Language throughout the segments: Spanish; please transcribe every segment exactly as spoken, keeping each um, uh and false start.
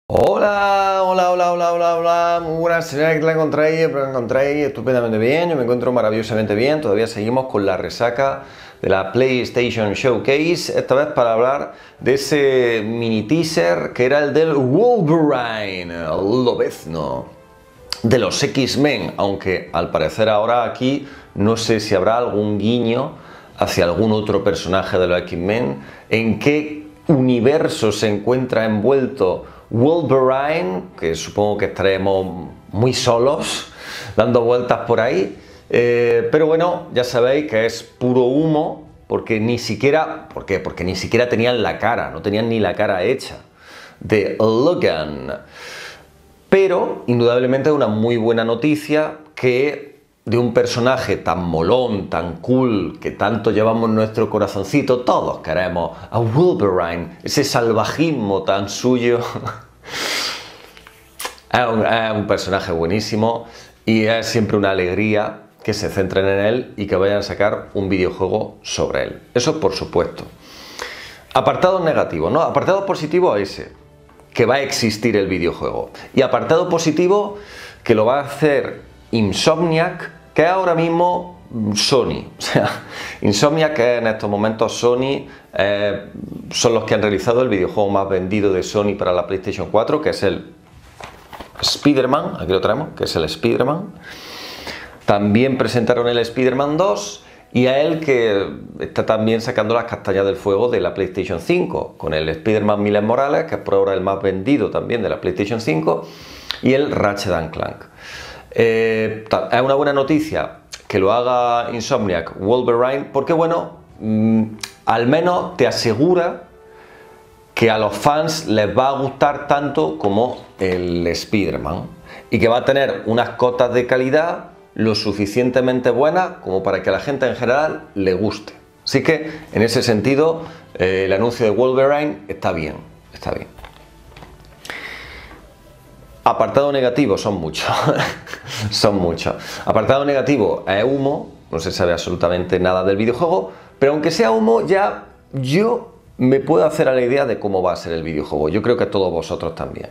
Hola, hola, hola, hola, hola, hola, muy buenas, señora, que la encontréis, espero que la encontréis estupendamente bien, yo me encuentro maravillosamente bien, todavía seguimos con la resaca de la PlayStation Showcase, esta vez para hablar de ese mini teaser que era el del Wolverine, el lobezno de los X-Men, aunque al parecer ahora aquí no sé si habrá algún guiño hacia algún otro personaje de los X-Men, en qué universo se encuentra envuelto Wolverine, que supongo que estaremos muy solos dando vueltas por ahí, eh, pero bueno, ya sabéis que es puro humo, porque ni siquiera, ¿por qué? Porque ni siquiera tenían la cara, no tenían ni la cara hecha de Logan. Pero indudablemente es una muy buena noticia que de un personaje tan molón, tan cool, que tanto llevamos en nuestro corazoncito, todos queremos a Wolverine, ese salvajismo tan suyo. Es un, es un personaje buenísimo y es siempre una alegría que se centren en él y que vayan a sacar un videojuego sobre él. Eso por supuesto. Apartado negativo, ¿no? Apartado positivo ese, que va a existir el videojuego. Y apartado positivo, que lo va a hacer Insomniac, que es ahora mismo Sony. O sea, Insomniac, que en estos momentos Sony, eh, son los que han realizado el videojuego más vendido de Sony para la PlayStation cuatro, que es el Spider-Man, aquí lo traemos, que es el Spider-Man. También presentaron el Spider-Man dos y a él que está también sacando las castañas del fuego de la PlayStation cinco, con el Spider-Man Miles Morales, que es por ahora el más vendido también de la PlayStation cinco, y el Ratchet and Clank. Eh, es una buena noticia que lo haga Insomniac Wolverine, porque bueno, mmm, al menos te asegura que a los fans les va a gustar tanto como el Spider-Man y que va a tener unas cotas de calidad lo suficientemente buenas como para que a la gente en general le guste. Así que en ese sentido eh, el anuncio de Wolverine está bien, está bien. Apartado negativo son muchos, son muchos. Apartado negativo es humo, no se sabe absolutamente nada del videojuego, pero aunque sea humo ya yo me puedo hacer a la idea de cómo va a ser el videojuego. Yo creo que todos vosotros también.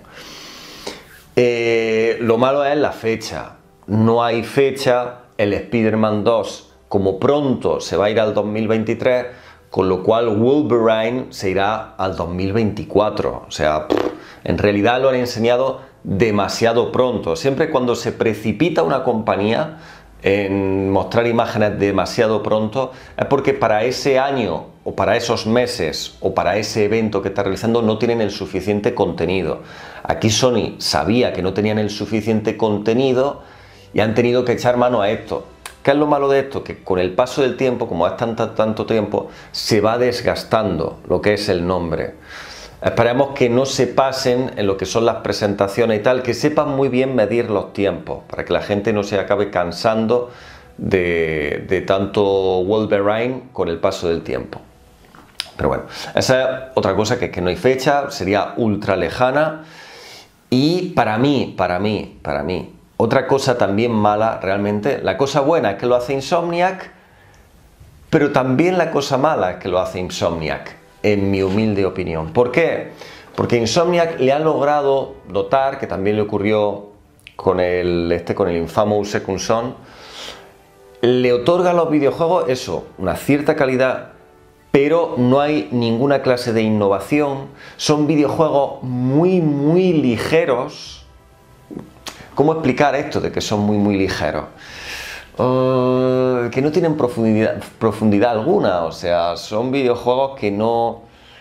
Eh, lo malo es la fecha. No hay fecha, el Spider-Man dos como pronto se va a ir al dos mil veintitrés, con lo cual Wolverine se irá al dos mil veinticuatro. O sea, pff, en realidad lo han enseñado demasiado pronto. Siempre cuando se precipita una compañía en mostrar imágenes demasiado pronto es porque para ese año o para esos meses o para ese evento que está realizando no tienen el suficiente contenido. Aquí Sony sabía que no tenían el suficiente contenido y han tenido que echar mano a esto. ¿Qué es lo malo de esto? Que con el paso del tiempo, como es tanto, tanto tiempo, se va desgastando lo que es el nombre. Esperemos que no se pasen en lo que son las presentaciones y tal, que sepan muy bien medir los tiempos, para que la gente no se acabe cansando de, de tanto Wolverine con el paso del tiempo. Pero bueno, esa es otra cosa, que, que no hay fecha, sería ultra lejana. Y para mí, para mí, para mí, otra cosa también mala realmente, la cosa buena es que lo hace Insomniac, pero también la cosa mala es que lo hace Insomniac, en mi humilde opinión. ¿Por qué? Porque Insomniac le ha logrado dotar, que también le ocurrió con el, este, con el Infamous Second Son, le otorga a los videojuegos eso, una cierta calidad, pero no hay ninguna clase de innovación. Son videojuegos muy, muy ligeros. ¿Cómo explicar esto de que son muy, muy ligeros? Uh, que no tienen profundidad, profundidad alguna, o sea, son videojuegos que no...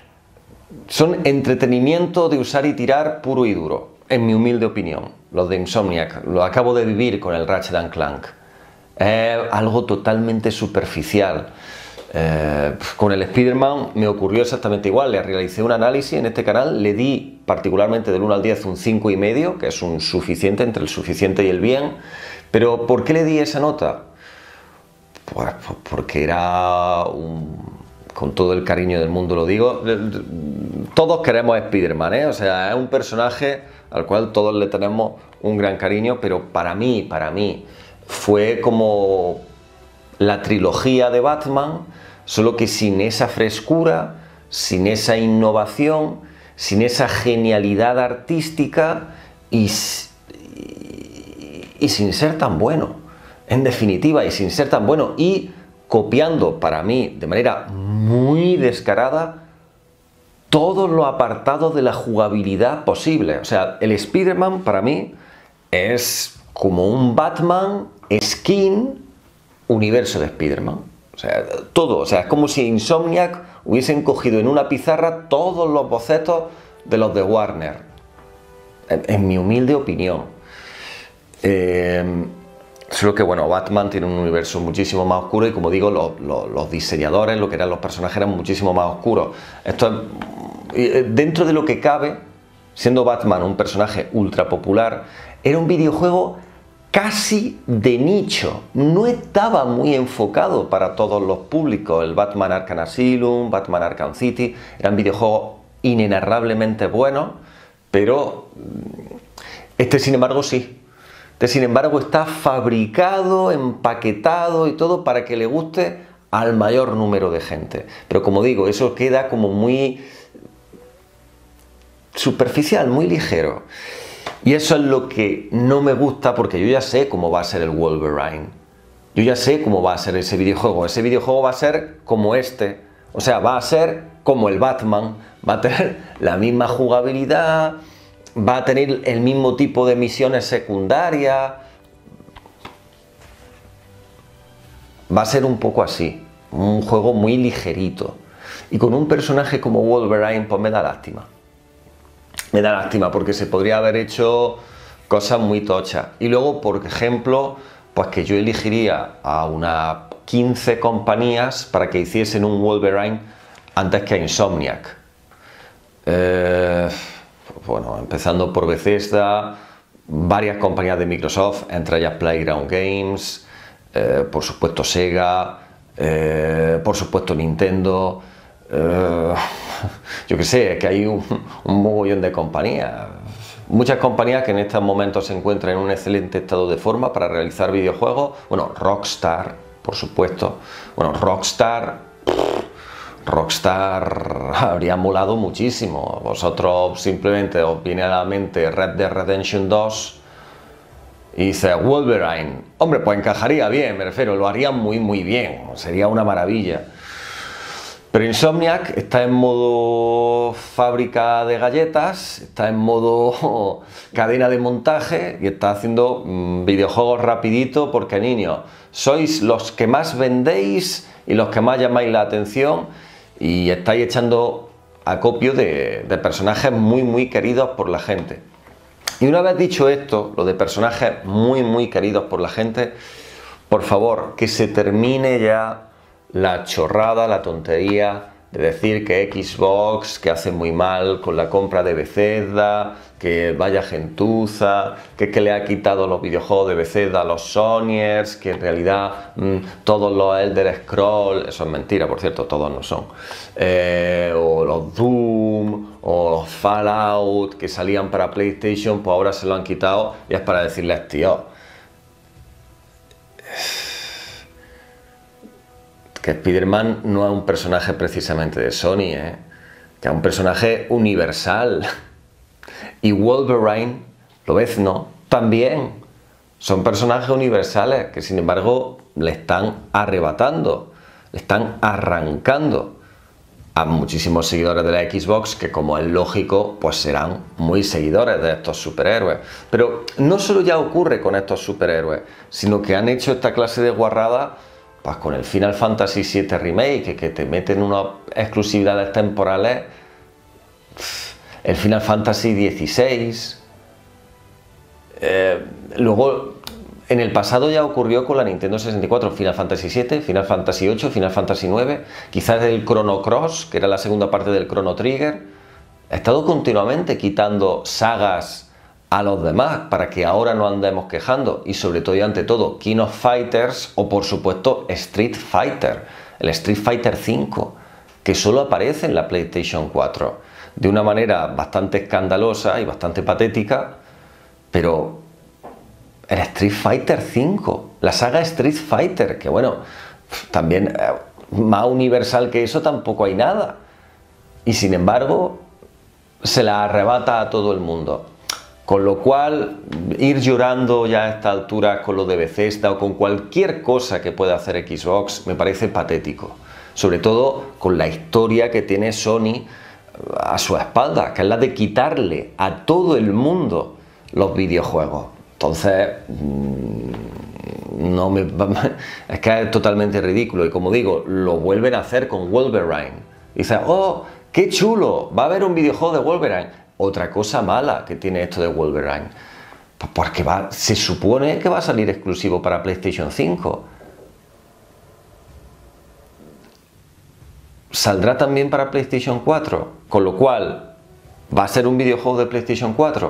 son entretenimiento de usar y tirar puro y duro, en mi humilde opinión, los de Insomniac. Lo acabo de vivir con el Ratchet and Clank. Es algo totalmente superficial. Eh, con el Spider-Man me ocurrió exactamente igual, le realicé un análisis en este canal, le di particularmente del uno al diez un cinco y medio, que es un suficiente, entre el suficiente y el bien. Pero ¿por qué le di esa nota? Pues porque era un, con todo el cariño del mundo lo digo, todos queremos a Spider-Man, ¿eh? O sea, es un personaje al cual todos le tenemos un gran cariño, pero para mí, para mí fue como la trilogía de Batman, solo que sin esa frescura, sin esa innovación, sin esa genialidad artística y, y, y sin ser tan bueno. En definitiva, y sin ser tan bueno, y copiando para mí de manera muy descarada todos los apartados de la jugabilidad posible. O sea, el Spider-Man para mí es como un Batman skin universo de Spider-Man. O sea, todo. O sea, es como si Insomniac hubiesen cogido en una pizarra todos los bocetos de los de Warner. En, en mi humilde opinión. Eh, solo que, bueno, Batman tiene un universo muchísimo más oscuro y, como digo, los, los, los diseñadores, lo que eran los personajes, eran muchísimo más oscuros. Esto es, dentro de lo que cabe, siendo Batman un personaje ultra popular, era un videojuego casi de nicho, no estaba muy enfocado para todos los públicos. El Batman Arkham Asylum, Batman Arkham City, eran videojuegos inenarrablemente buenos, pero este, sin embargo, sí. Este, sin embargo, está fabricado, empaquetado y todo para que le guste al mayor número de gente. Pero, como digo, eso queda como muy superficial, muy ligero. Y eso es lo que no me gusta, porque yo ya sé cómo va a ser el Wolverine. Yo ya sé cómo va a ser ese videojuego. Ese videojuego va a ser como este. O sea, va a ser como el Batman. Va a tener la misma jugabilidad, va a tener el mismo tipo de misiones secundarias. Va a ser un poco así. Un juego muy ligerito. Y con un personaje como Wolverine, pues me da lástima. Me da lástima porque se podría haber hecho cosas muy tochas. Y luego, por ejemplo, pues que yo elegiría a unas quince compañías para que hiciesen un Wolverine antes que a Insomniac. Eh, bueno, empezando por Bethesda, varias compañías de Microsoft, entre ellas Playground Games, eh, por supuesto Sega, eh, por supuesto Nintendo. Uh, yo que sé, que hay un, un mogollón de compañías, muchas compañías que en estos momentos se encuentran en un excelente estado de forma para realizar videojuegos. Bueno, Rockstar, por supuesto. Bueno, Rockstar, Rockstar habría molado muchísimo. Vosotros simplemente os viene a la mente Red Dead Redemption dos y dice Wolverine. Hombre, pues encajaría bien, me refiero, lo harían muy muy bien, sería una maravilla. Pero Insomniac está en modo fábrica de galletas, está en modo cadena de montaje y está haciendo mmm, videojuegos rapidito porque, niños, sois los que más vendéis y los que más llamáis la atención y estáis echando acopio de, de personajes muy muy queridos por la gente. Y una vez dicho esto, lo de personajes muy muy queridos por la gente, por favor, que se termine ya la chorrada, la tontería de decir que Xbox, que hace muy mal con la compra de Bethesda, que vaya gentuza, que, que le ha quitado los videojuegos de Bethesda a los Sonyers, que en realidad mmm, todos los Elder Scrolls, eso es mentira, por cierto, todos no son, eh, o los Doom, o los Fallout, que salían para PlayStation, pues ahora se lo han quitado y es para decirles, tío, que Spider-Man no es un personaje precisamente de Sony, ¿eh? Que es un personaje universal. Y Wolverine, lo ves, ¿no? También son personajes universales que, sin embargo, le están arrebatando, le están arrancando a muchísimos seguidores de la Xbox que, como es lógico, pues serán muy seguidores de estos superhéroes. Pero no solo ya ocurre con estos superhéroes, sino que han hecho esta clase de guarrada pues con el Final Fantasy siete Remake, que, que te meten unas exclusividades temporales, el Final Fantasy dieciséis, eh, luego en el pasado ya ocurrió con la Nintendo sesenta y cuatro, Final Fantasy siete, Final Fantasy ocho, Final Fantasy nueve, quizás el Chrono Cross, que era la segunda parte del Chrono Trigger. Ha estado continuamente quitando sagas a los demás para que ahora no andemos quejando, y sobre todo y ante todo King of Fighters, o por supuesto Street Fighter, el Street Fighter cinco, que solo aparece en la PlayStation cuatro de una manera bastante escandalosa y bastante patética, pero el Street Fighter cinco, la saga Street Fighter, que bueno, también eh, más universal que eso tampoco hay nada, y sin embargo se la arrebata a todo el mundo. Con lo cual, ir llorando ya a esta altura con lo de Bethesda o con cualquier cosa que pueda hacer Xbox me parece patético. Sobre todo con la historia que tiene Sony a su espalda, que es la de quitarle a todo el mundo los videojuegos. Entonces, no me, es que es totalmente ridículo. Y como digo, lo vuelven a hacer con Wolverine. Dice, oh, qué chulo, va a haber un videojuego de Wolverine. Otra cosa mala que tiene esto de Wolverine, porque va, se supone que va a salir exclusivo para PlayStation cinco. Saldrá también para PlayStation cuatro, con lo cual va a ser un videojuego de PlayStation cuatro.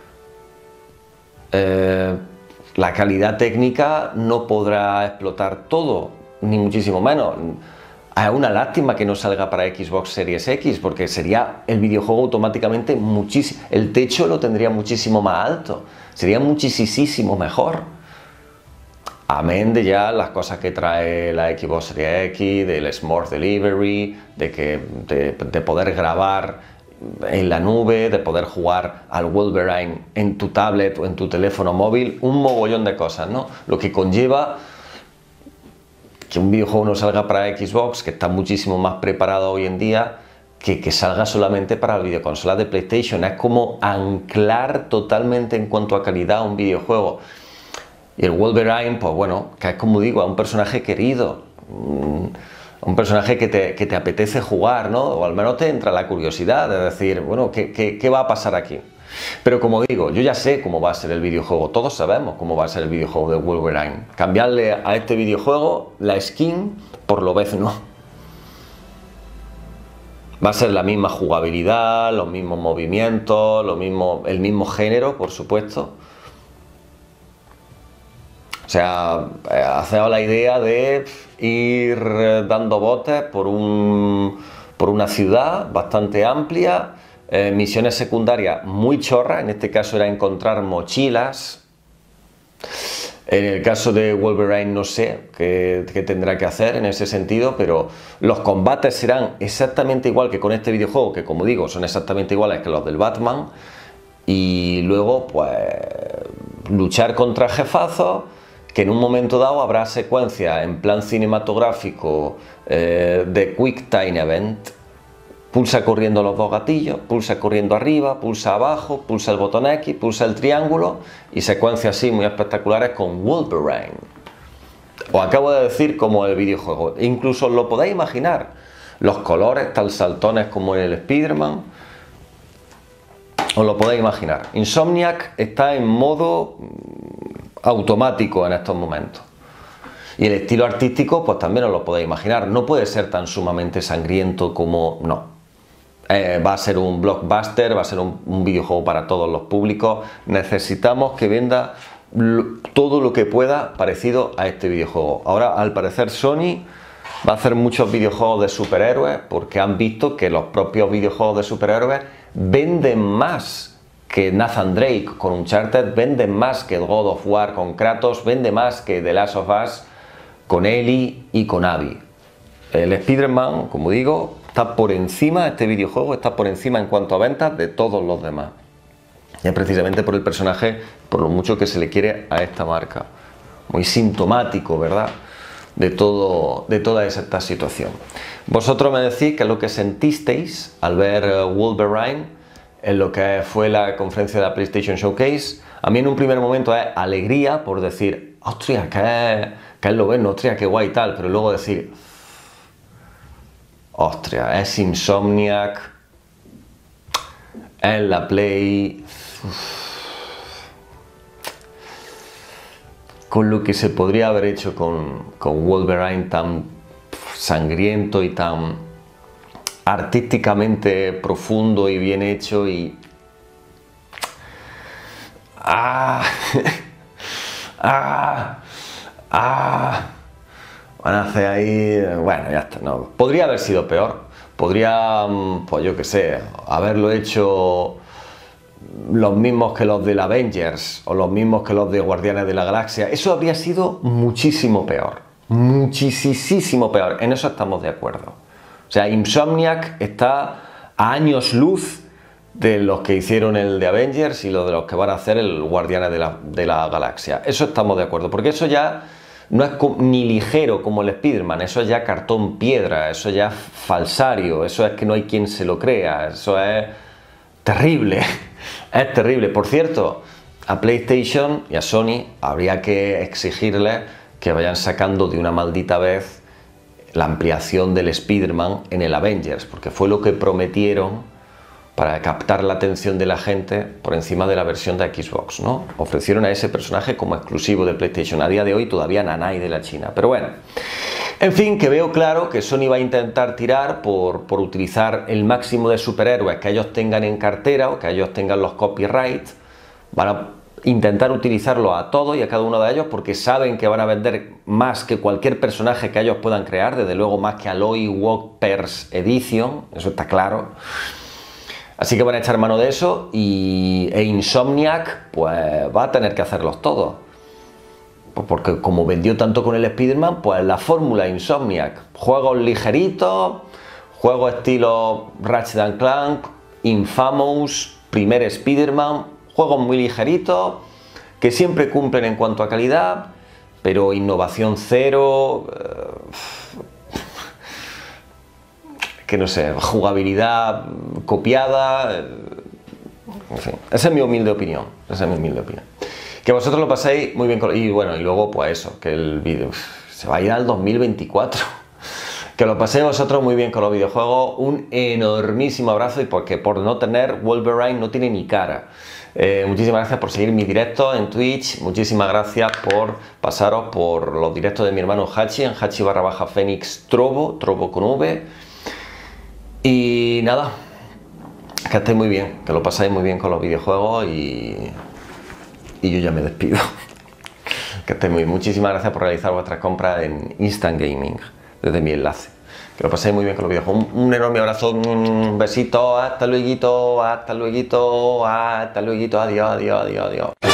Eh, la calidad técnica no podrá explotar todo, ni muchísimo menos. Es una lástima que no salga para Xbox Series X, porque sería el videojuego automáticamente muchísimo, el techo lo tendría muchísimo más alto, sería muchísimo mejor. Amén de ya las cosas que trae la Xbox Series X, del Smart Delivery, de, que, de, de poder grabar en la nube, de poder jugar al Wolverine en tu tablet o en tu teléfono móvil, un mogollón de cosas, ¿no? Lo que conlleva que un videojuego no salga para Xbox, que está muchísimo más preparado hoy en día, que, que salga solamente para las videoconsolas de PlayStation. Es como anclar totalmente en cuanto a calidad un videojuego. Y el Wolverine, pues bueno, que es como digo, es un personaje querido, un personaje que te, que te apetece jugar, ¿no? O al menos te entra la curiosidad de decir, bueno, ¿qué, qué, qué va a pasar aquí? Pero como digo, yo ya sé cómo va a ser el videojuego, todos sabemos cómo va a ser el videojuego de Wolverine. Cambiarle a este videojuego la skin por lo vez no. Va a ser la misma jugabilidad, los mismos movimientos, lo mismo, el mismo género, por supuesto. O sea, hacemos la idea de ir dando botes por, un, por una ciudad bastante amplia. Eh, misiones secundarias muy chorras, en este caso era encontrar mochilas. En el caso de Wolverine no sé qué, qué tendrá que hacer en ese sentido, pero los combates serán exactamente igual que con este videojuego, que como digo son exactamente iguales que los del Batman, y luego pues luchar contra jefazos, que en un momento dado habrá secuencias en plan cinematográfico eh, de Quick Time Event. Pulsa corriendo los dos gatillos, pulsa corriendo arriba, pulsa abajo, pulsa el botón X, pulsa el triángulo y secuencias así muy espectaculares con Wolverine. Os acabo de decir cómo es el videojuego, incluso lo podéis imaginar, los colores tan saltones como en el Spider-Man, os lo podéis imaginar. Insomniac está en modo automático en estos momentos. Y el estilo artístico, pues también os lo podéis imaginar, no puede ser tan sumamente sangriento como no. Eh, va a ser un blockbuster, va a ser un, un videojuego para todos los públicos. Necesitamos que venda lo, todo lo que pueda parecido a este videojuego. Ahora, al parecer, Sony va a hacer muchos videojuegos de superhéroes porque han visto que los propios videojuegos de superhéroes venden más que Nathan Drake con Uncharted, venden más que God of War con Kratos, vende más que The Last of Us con Ellie y con Abby. El Spider-Man, como digo, está por encima, este videojuego está por encima en cuanto a ventas de todos los demás. Y es precisamente por el personaje, por lo mucho que se le quiere a esta marca. Muy sintomático, ¿verdad?, de, todo, de toda esta situación. Vosotros me decís qué es lo que sentisteis al ver Wolverine en lo que fue la conferencia de la PlayStation Showcase. A mí en un primer momento es alegría por decir, hostia, que es lo bueno, hostia, qué guay y tal, pero luego decir, ostras, es Insomniac, es la Play, con lo que se podría haber hecho con, con Wolverine tan sangriento y tan artísticamente profundo y bien hecho y... ¡Ah! ¡Ah! ¡Ah! Van a hacer ahí... Bueno, ya está. No. Podría haber sido peor. Podría, pues yo qué sé, haberlo hecho los mismos que los del Avengers o los mismos que los de Guardianes de la Galaxia. Eso habría sido muchísimo peor. Muchísimo peor. En eso estamos de acuerdo. O sea, Insomniac está a años luz de los que hicieron el de Avengers y lo de los que van a hacer el Guardianes de la, de la Galaxia. Eso estamos de acuerdo, porque eso ya no es ni ligero como el Spider-Man, eso es ya cartón piedra, eso ya es falsario, eso es que no hay quien se lo crea, eso es terrible, es terrible. Por cierto, a PlayStation y a Sony habría que exigirles que vayan sacando de una maldita vez la ampliación del Spider-Man en el Avengers, porque fue lo que prometieron para captar la atención de la gente por encima de la versión de Xbox, ¿no? Ofrecieron a ese personaje como exclusivo de PlayStation. A día de hoy todavía nanay de la China, pero bueno. En fin, que veo claro que Sony va a intentar tirar por, por utilizar el máximo de superhéroes que ellos tengan en cartera o que ellos tengan los copyrights. Van a intentar utilizarlo a todos y a cada uno de ellos porque saben que van a vender más que cualquier personaje que ellos puedan crear, desde luego más que Aloy Walkers Edition, eso está claro. Así que van a echar mano de eso y e Insomniac pues va a tener que hacerlos todos. Pues porque como vendió tanto con el Spider-Man, pues la fórmula Insomniac. Juegos ligeritos, juegos estilo Ratchet and Clank, Infamous, primer Spider-Man, juegos muy ligeritos, que siempre cumplen en cuanto a calidad, pero innovación cero... Eh, que no sé, jugabilidad copiada, en fin, esa es mi humilde opinión, esa es mi humilde opinión. Que vosotros lo paséis muy bien con, y bueno, y luego pues eso, que el vídeo se va a ir al dos mil veinticuatro. Que lo paséis vosotros muy bien con los videojuegos, un enormísimo abrazo y porque por no tener Wolverine no tiene ni cara. Eh, muchísimas gracias por seguir mis directos en Twitch, muchísimas gracias por pasaros por los directos de mi hermano Hachi, en Hachi barra baja Fénix Trovo, Trovo con V. Y nada, que estéis muy bien, que lo pasáis muy bien con los videojuegos y, y yo ya me despido. Que estéis muy bien. Muchísimas gracias por realizar vuestras compras en Instant Gaming, desde mi enlace. Que lo paséis muy bien con los videojuegos. Un, un enorme abrazo, un besito, hasta luego, hasta luego, hasta luego, adiós, adiós, adiós, adiós.